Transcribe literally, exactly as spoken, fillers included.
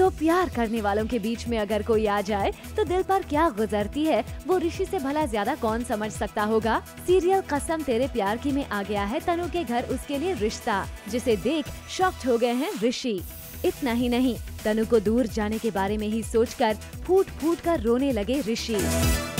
दो प्यार करने वालों के बीच में अगर कोई आ जाए तो दिल पर क्या गुजरती है वो ऋषि से भला ज्यादा कौन समझ सकता होगा। सीरियल कसम तेरे प्यार की में आ गया है तनु के घर उसके लिए रिश्ता, जिसे देख शॉक्ड हो गए हैं ऋषि। इतना ही नहीं, तनु को दूर जाने के बारे में ही सोचकर फूट फूट कर रोने लगे ऋषि।